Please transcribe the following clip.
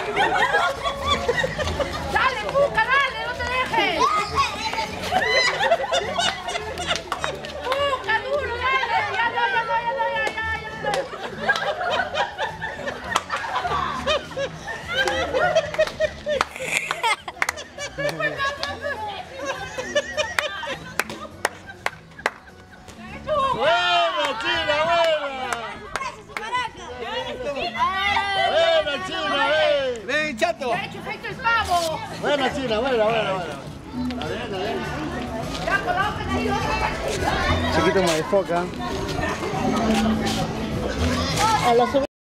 Dale, Puca, dale, no te dejes. Puca, duro, dale. Ya. ¡Buena, China, buena! ¡Buena, China, ven! ¡Ven, chato! Ya he hecho efecto el pavo. Buena, China, buena. Está bien. Ya, coloca ahí otra. Chiquito me desfoca.